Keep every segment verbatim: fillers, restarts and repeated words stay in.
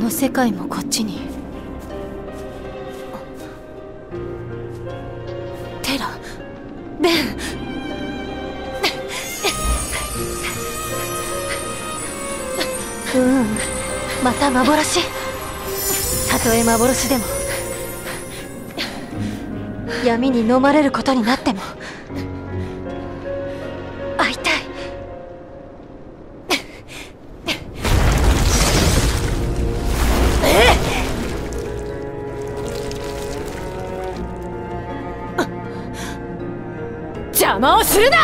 の世界もこっちに。テラ、ベン。うーん、また幻。たとえ幻でも闇に飲まれることになっても会いたい。邪魔をするな！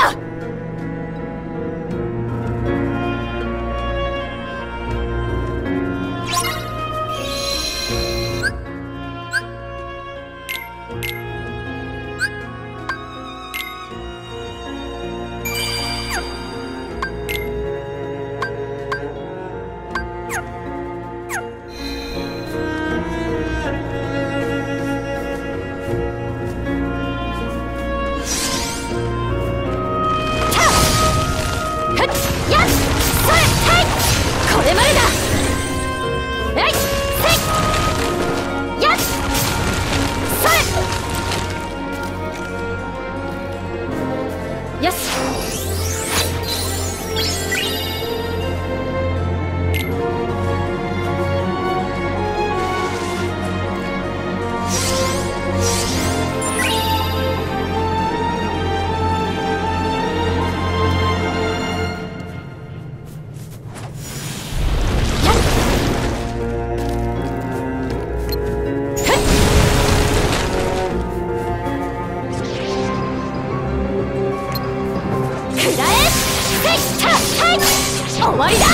終わりだ。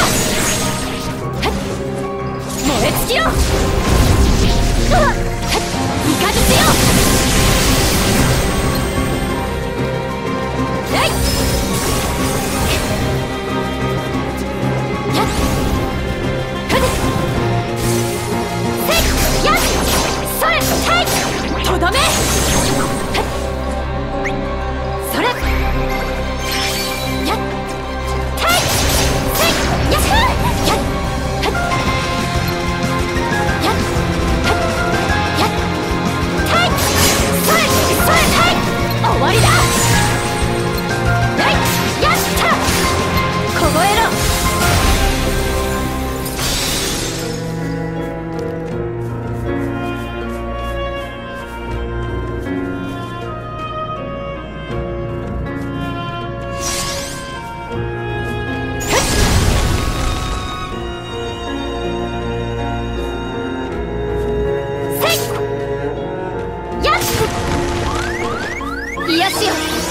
燃え尽きろ。イカズチよ。えい。やっふでせいやっそれせいとどめそれやっ終わりだ。やった凍えろ。癒しよ。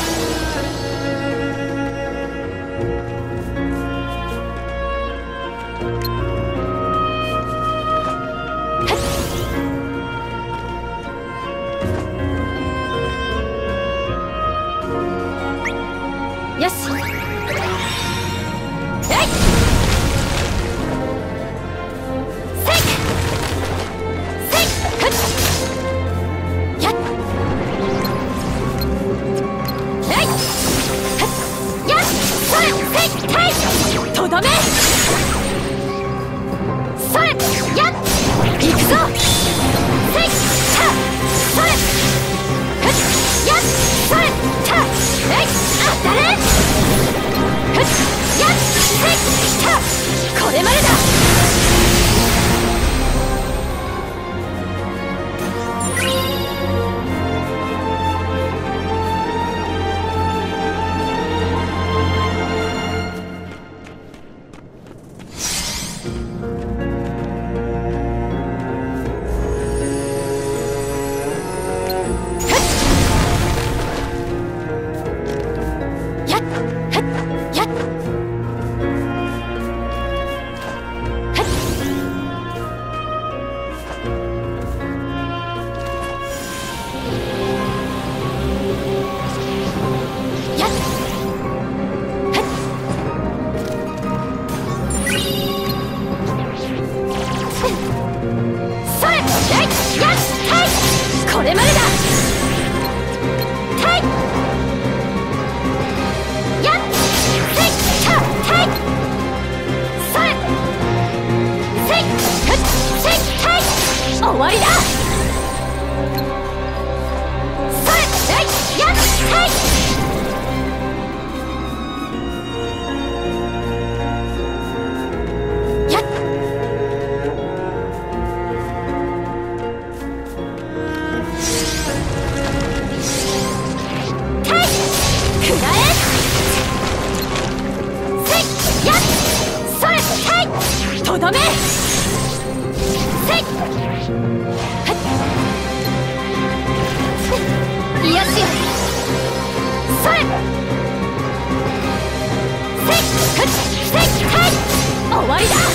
よし。えい。せいせいふっやっとどめそれやっ行くぞ。せいたそれふっやっそれたえい当たれふっやっせいたこれまでだ。これまでだ。はいやっせいたはいそれせいふっせい終わりだ。それえいやっへいやっへいくらえせいやっそれへいとどめせい癒しよそれせいふっせいはい終わりだ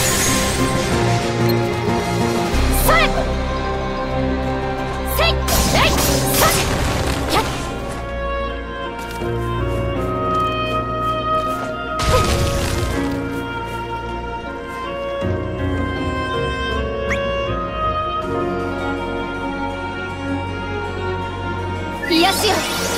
それせいえいそれやっ癒しよ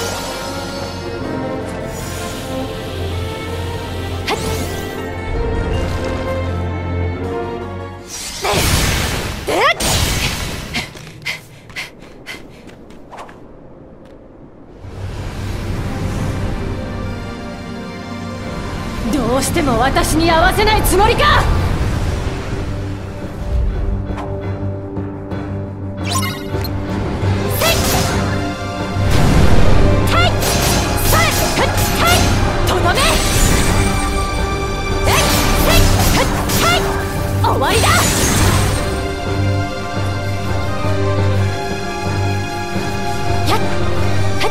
どうしても私に合わせないつもりか。終わりだやっはっ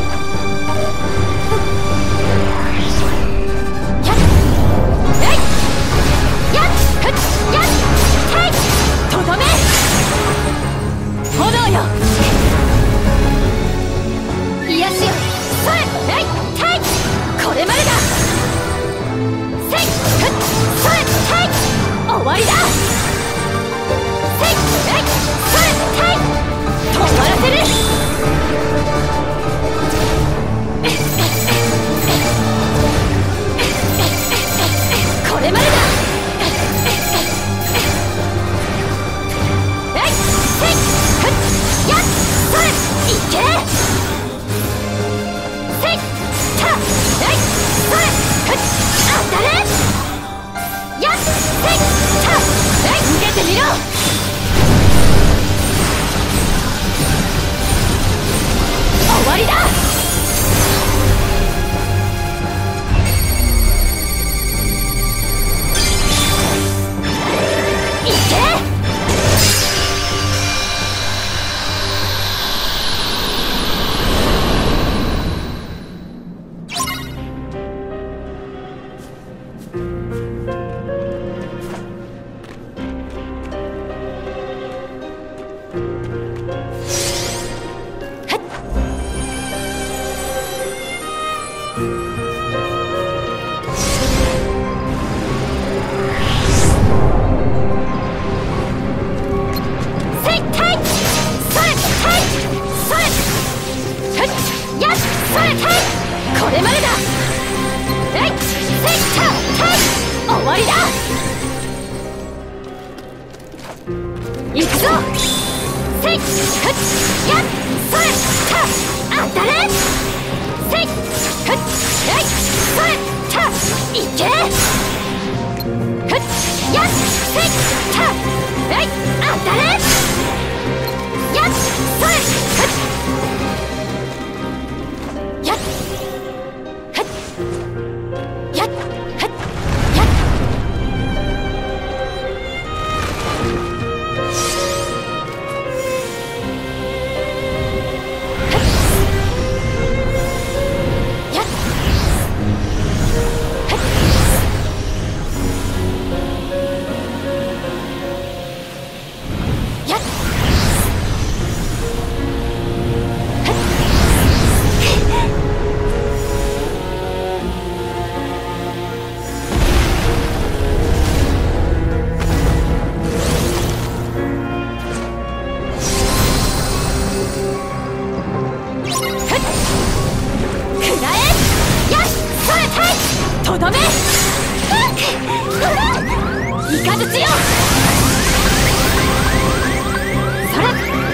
やっえいやっはっやっへいとどめ炎よ癒しよそれえいへいこれまでだせいふっそれへい終わりだせいえいそれへい止まらせるこれまでだえいせいふっやっそれいけせいたえいそれふっ当たれやっせいたえい受けてみろ終わりだいけこれまでだえいせいたはい終わりだ行くぞせいふっやっそれた当たれせいふっえいそれたいけふっやっせいたえい当たれやっそれふっやっはっやっはっやっとどめイカズチよそれ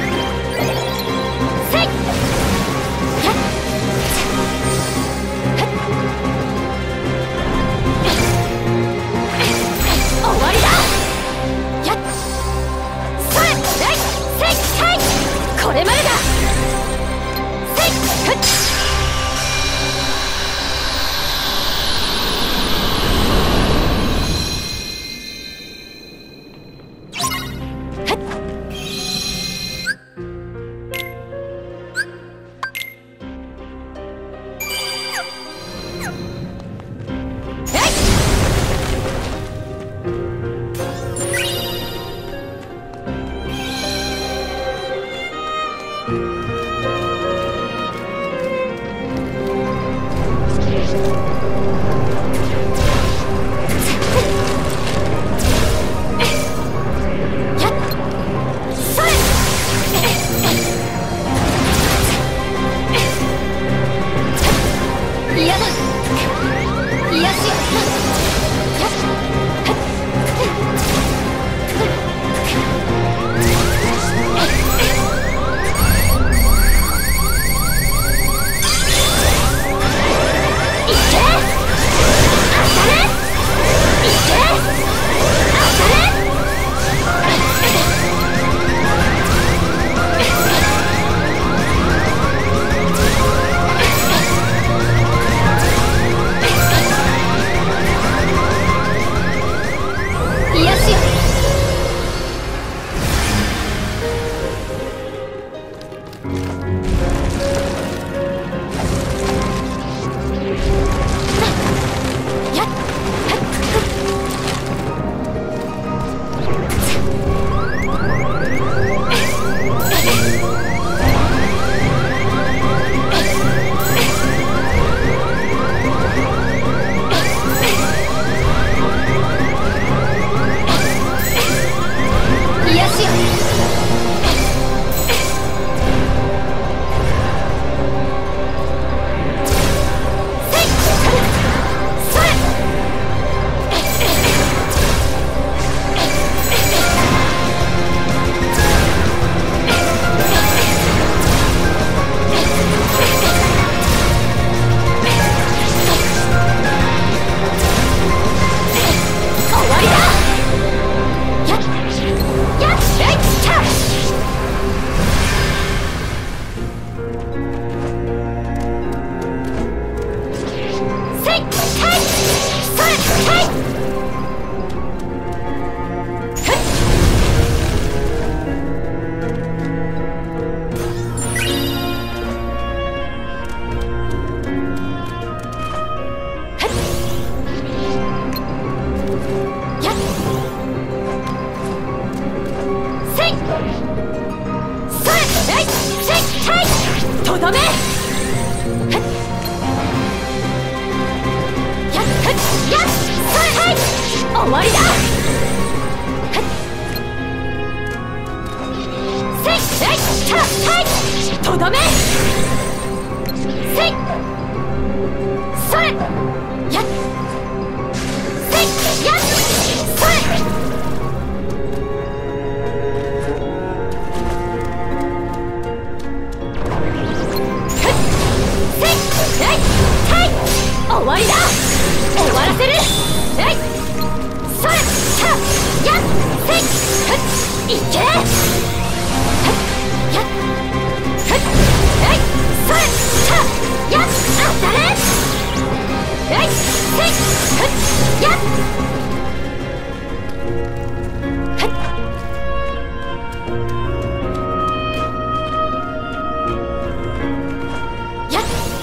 たとどめせいそれやっせいやっそれ終わりだ終わらせるえいそれたやっせいふっいけはっやっふっえいそれたやっ当たれえいせいふっやっふっやっ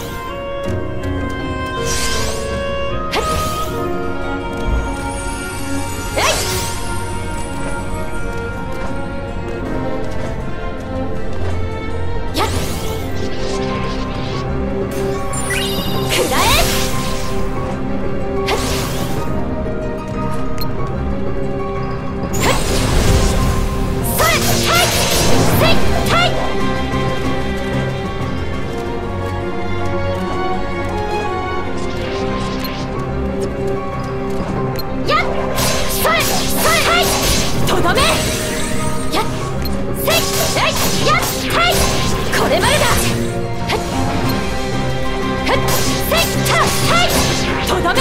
とどめやっせいえいやっはいこれまでだふっふっせいたはいとどめ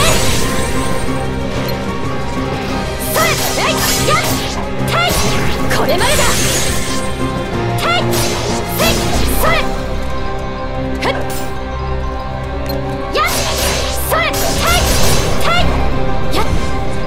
それえいやっはいこれまでだはいせいそれふっやっそれはいはいやっ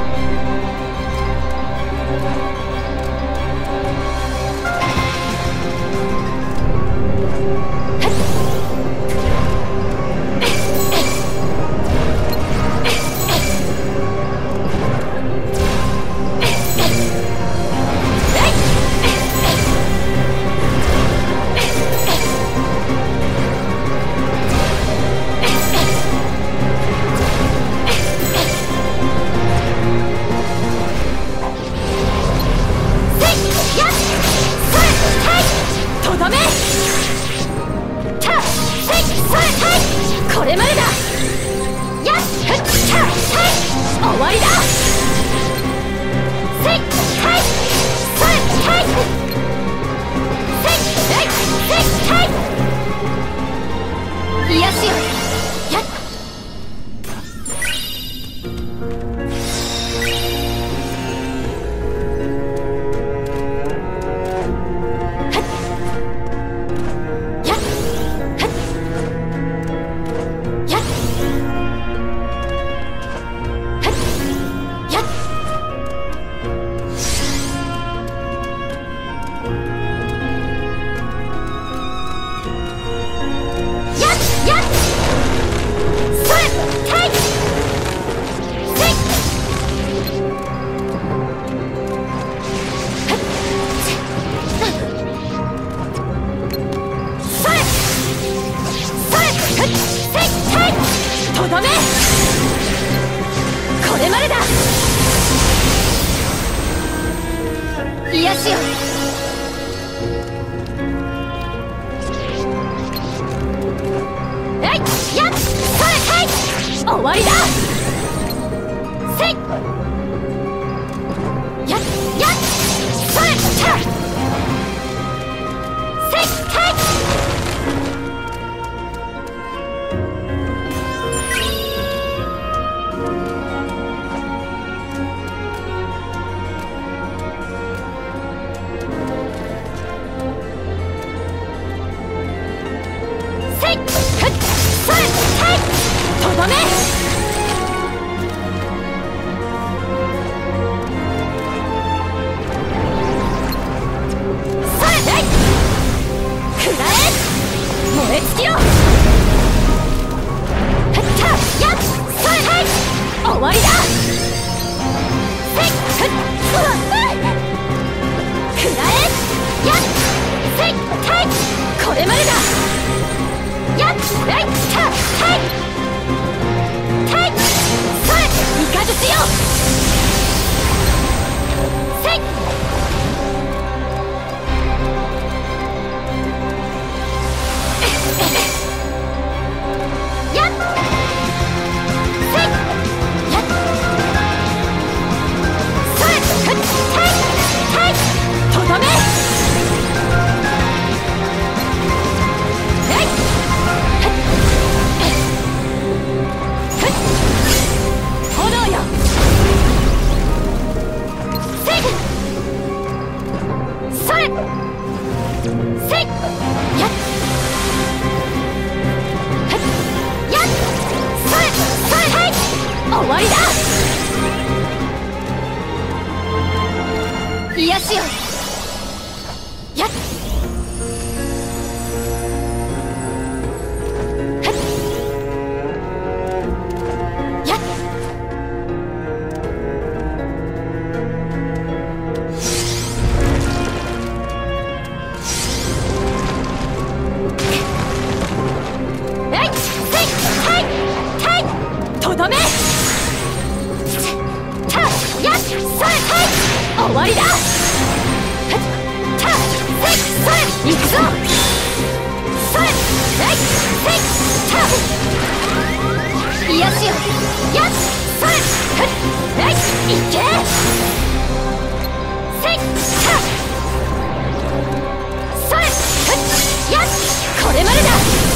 これまでだやっふったはい終わりだせいはいそれはいせいえいせいはい癒やしよやっとどめこれまでだ癒やしよえいやっそれはい終わりだせいやっやっそれたせいはいとどめそれでいくらえ燃え尽きろふったやっそれはい終わりだせいふっうわっくらえやっせいはいこれまでだやっえいたはいはいそれイカズチよせいせいやっはっやっそれそれはい終わりだ癒しよやっはっやっとどめたやっそれはい終わりだたせいそれいくぞそれえいせいた癒しよやっそれえいいけせいたそれやっこれまでだ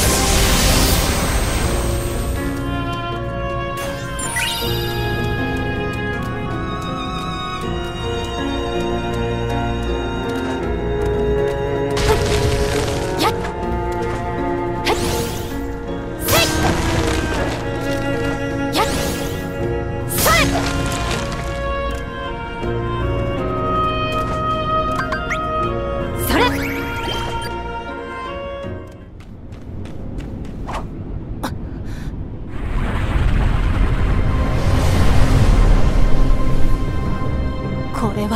これは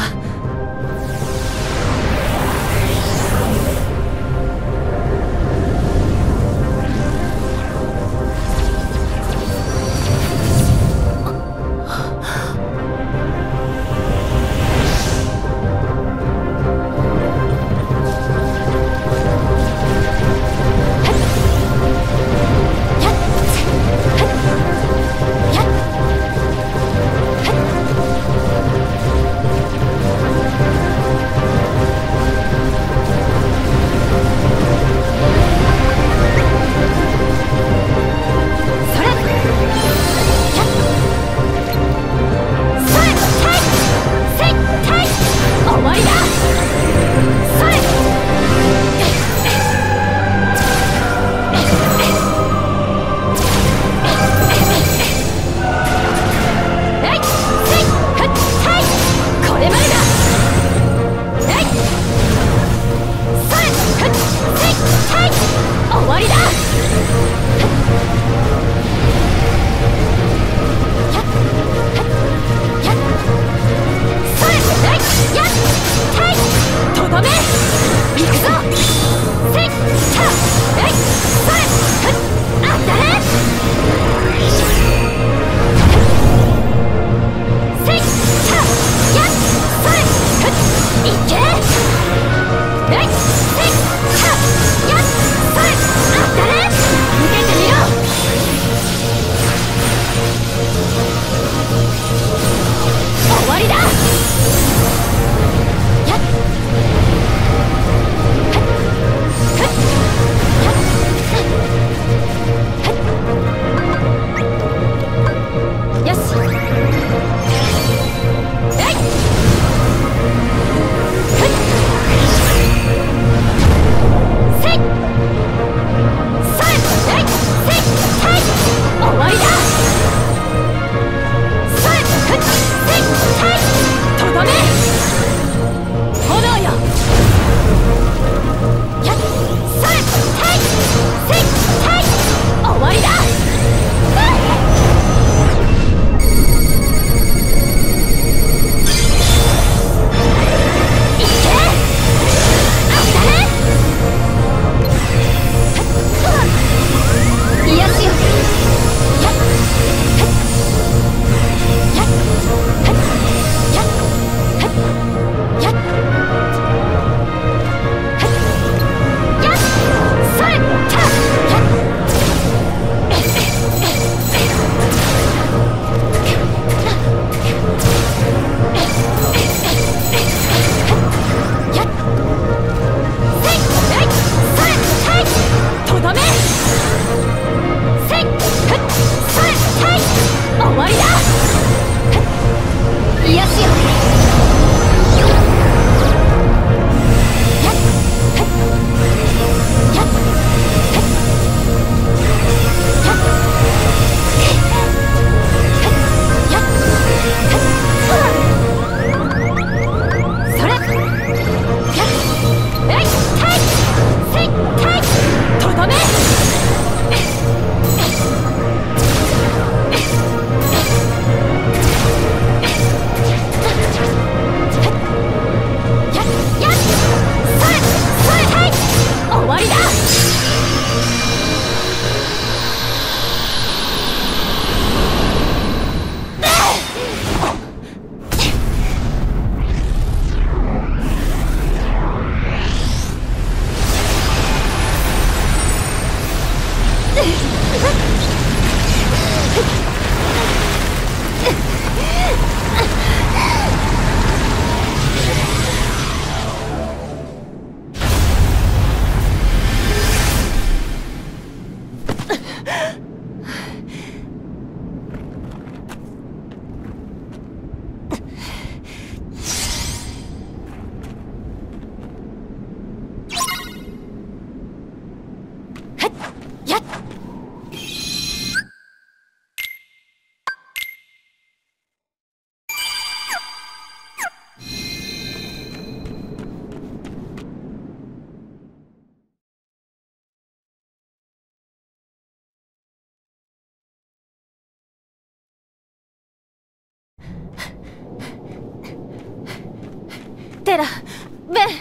テラ、ベン。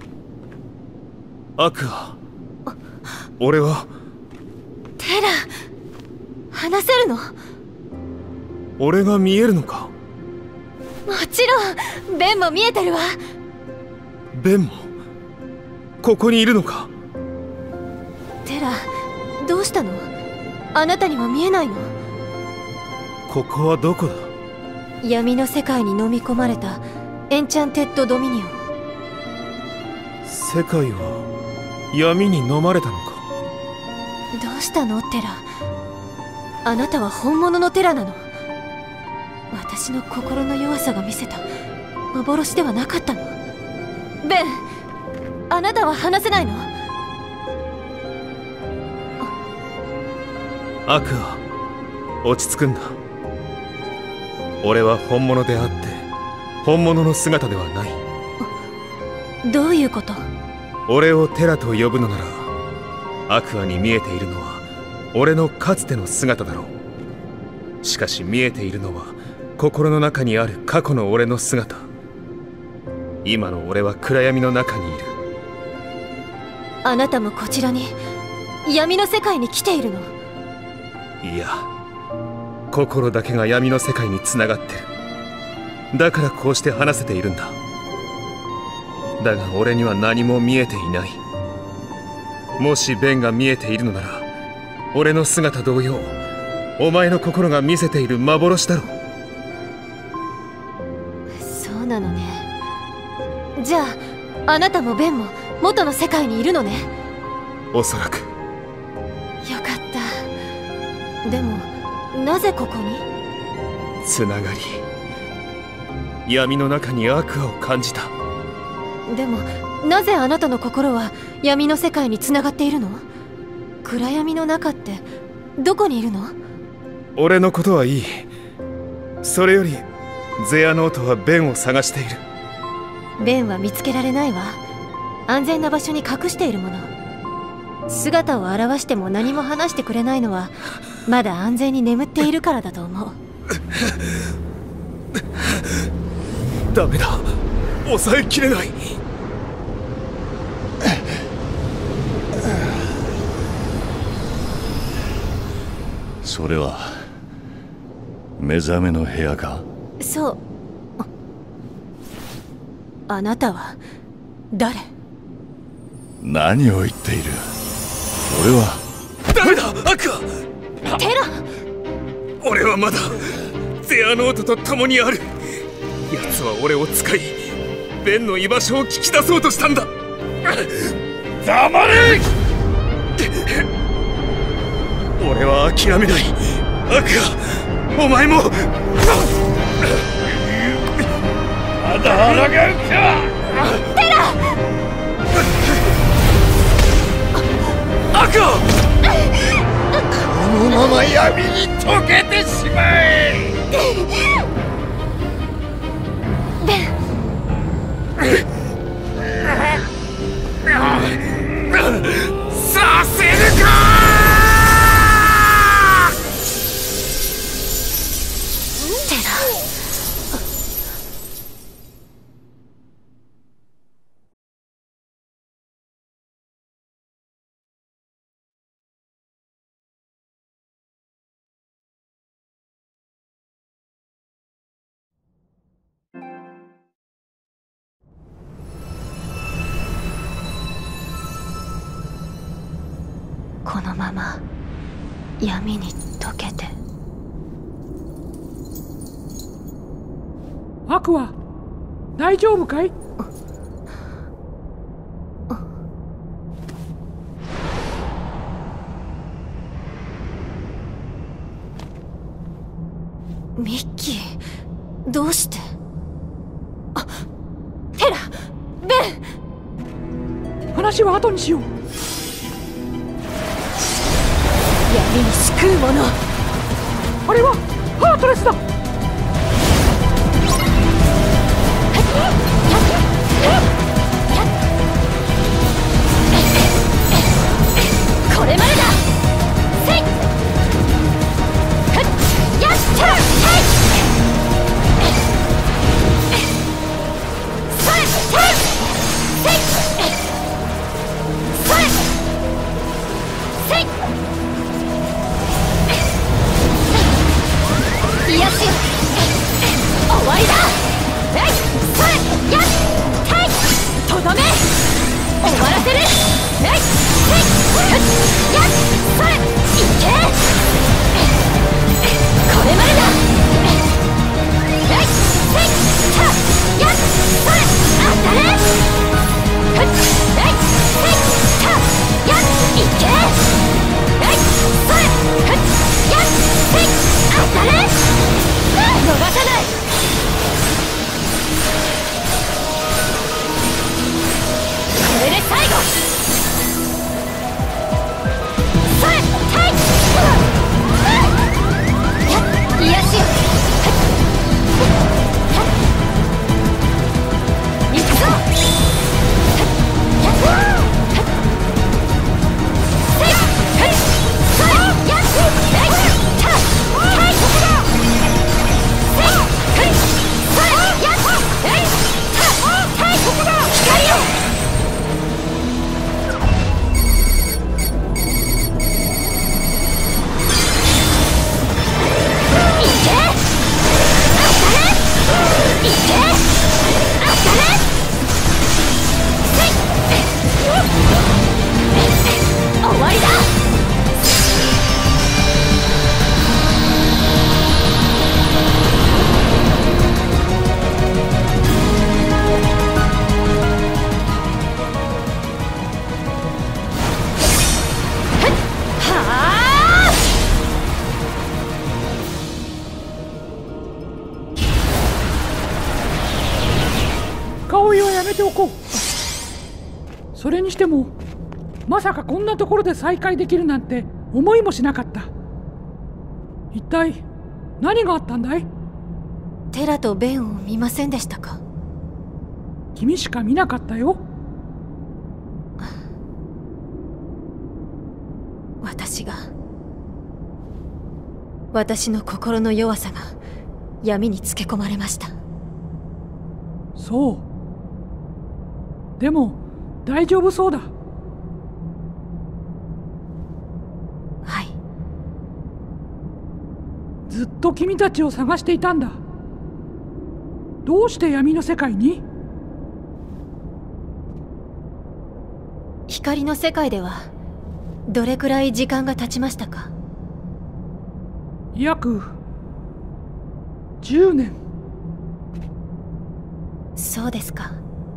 アクア、俺は。 テラ、話せるの？ 俺が見えるのか？ もちろん、ベンも見えてるわ。 ベンもここにいるのか？ テラ、どうしたの？あなたには見えないの？ ここはどこだ？ 闇の世界に飲み込まれたエンチャンテッドドミニオン。 世界は闇に飲まれたのか？ どうしたのテラ？あなたは本物のテラなの？私の心の弱さが見せた幻ではなかったの？ベン、あなたは話せないの？ アクア、落ち着くんだ。俺は本物であって本物の姿ではない。 どういうこと？ 俺をテラと呼ぶのなら、アクアに見えているのは俺のかつての姿だろう。しかし見えているのは心の中にある過去の俺の姿。今の俺は暗闇の中にいる。 あなたもこちらに闇の世界に来ているの？ いや、心だけが闇の世界につながってる。だからこうして話せているんだ。だが俺には何も見えていない。もしベンが見えているのなら、俺の姿同様お前の心が見せている幻だろう。 そうなのね。じゃああなたもベンも元の世界にいるのね。 おそらく。 よかった。でもなぜここに？ つながり。闇の中に悪魔を感じた。 でもなぜあなたの心は闇の世界につながっているの？暗闇の中ってどこにいるの？ 俺のことはいい。それよりゼアノートはベンを探している。 ベンは見つけられないわ。安全な場所に隠しているもの。姿を現しても何も話してくれないのはまだ安全に眠っているからだと思う。 ダメだ、抑えきれない。 それは目覚めの部屋か？ そう。あなたは誰？ 何を言っている？俺は。 ダメだ、アクア！ テラ！ 俺はまだゼアノートと共にある。奴は俺を使いベンの居場所を聞き出そうとしたんだ。黙れ！俺は諦めない。アクア、お前も。まだ抗うか！ テラ！ アクア！ このまま闇に溶けてしまえ！ ベン！ させるか！ テラ。このまま闇に溶けて。 アクア、大丈夫かい？ ミッキー、どうして？あ、テラ、ベン！ 話は後にしよう。 闇に救う者。 あれはハートレスだ。 これまでだ。せい！やった！それ！ それにしてもまさかこんなところで再会できるなんて思いもしなかった。一体何があったんだい？ テラとベンを見ませんでしたか？ 君しか見なかったよ。 私が私の心の弱さが闇につけ込まれました。 そう。でも大丈夫そうだ。 はい。 ずっと君たちを探していたんだ。どうして闇の世界に？ 光の世界ではどれくらい時間が経ちましたか？ 約じゅうねん。 そうですか。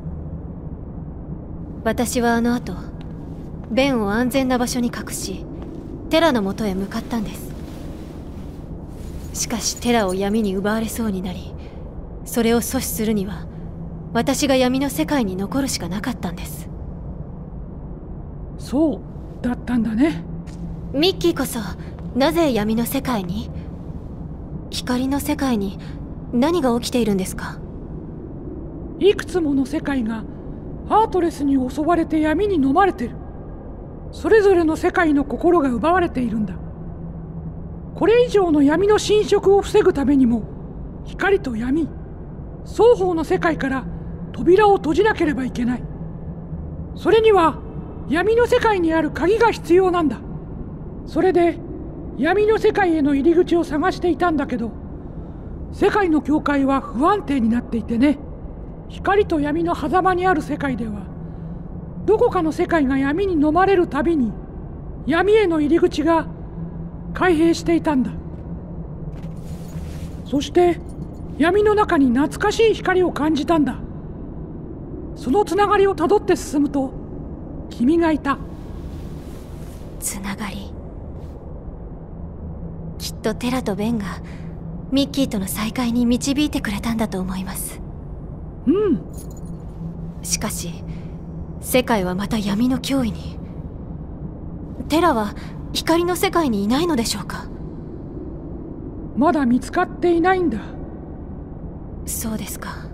私はあの後ベンを安全な場所に隠しテラのもとへ向かったんです。しかしテラを闇に奪われそうになり、それを阻止するには私が闇の世界に残るしかなかったんです。 そうだったんだね。 ミッキーこそなぜ闇の世界に？光の世界に何が起きているんですか？ いくつもの世界がハートレスに襲われて闇に飲まれてる。それぞれの世界の心が奪われているんだ。これ以上の闇の侵食を防ぐためにも、光と闇双方の世界から扉を閉じなければいけない。それには闇の世界にある鍵が必要なんだ。それで闇の世界への入り口を探していたんだけど、世界の境界は不安定になっていてね。光と闇の狭間にある世界では、どこかの世界が闇に飲まれるたびに闇への入り口が開閉していたんだ。そして闇の中に懐かしい光を感じたんだ。そのつながりをたどって進むと君がいた。 つながり。きっとテラとベンがミッキーとの再会に導いてくれたんだと思います。 うん。 しかし世界はまた闇の脅威に。テラは光の世界にいないのでしょうか？ まだ見つかっていないんだ。 そうですか。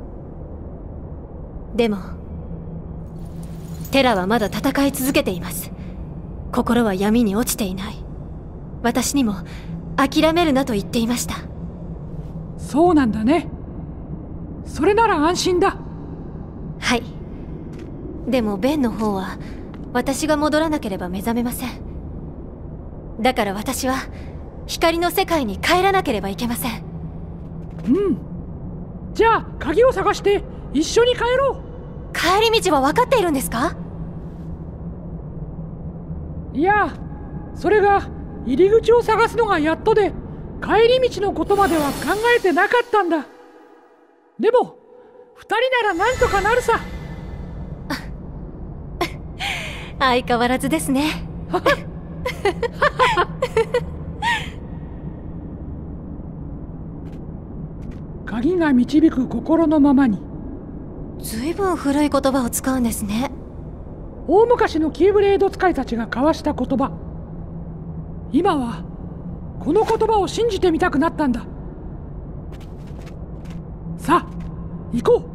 でもテラはまだ戦い続けています。心は闇に落ちていない。私にも諦めるなと言っていました。 そうなんだね。それなら安心だ。 はい。 でもベンの方は私が戻らなければ目覚めません。だから私は光の世界に帰らなければいけません。 うん。じゃあ鍵を探して一緒に帰ろう。 帰り道は分かっているんですか？ いや、それが入り口を探すのがやっとで、帰り道のことまでは考えてなかったんだ。でも二人ならなんとかなるさ。 相変わらずですね。 鍵が導く心のままに。 ずいぶん古い言葉を使うんですね。 大昔のキーブレード使いたちが交わした言葉。今はこの言葉を信じてみたくなったんだ。さあ行こう。